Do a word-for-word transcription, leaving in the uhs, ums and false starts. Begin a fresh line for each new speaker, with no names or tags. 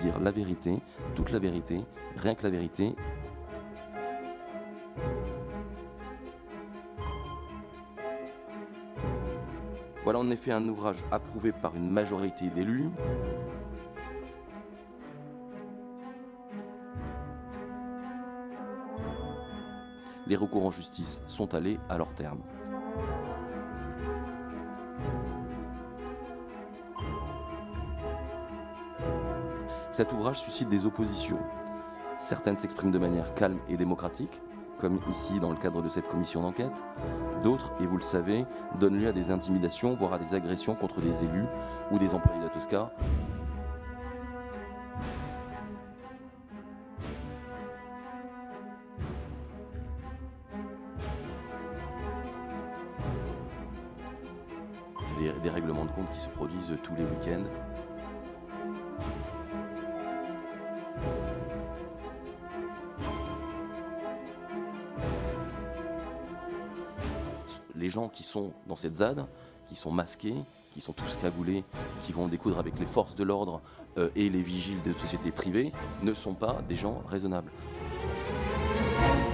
dire la vérité, toute la vérité, rien que la vérité. Voilà en effet un ouvrage approuvé par une majorité d'élus. Les recours en justice sont allés à leur terme. Cet ouvrage suscite des oppositions. Certaines s'expriment de manière calme et démocratique, comme ici dans le cadre de cette commission d'enquête. D'autres, et vous le savez, donnent lieu à des intimidations, voire à des agressions contre des élus ou des employés de la Tosca. Des, des règlements de compte qui se produisent tous les week-ends. Les gens qui sont dans cette ZAD, qui sont masqués, qui sont tous cagoulés, qui vont découdre avec les forces de l'ordre euh, et les vigiles de sociétés privées, ne sont pas des gens raisonnables.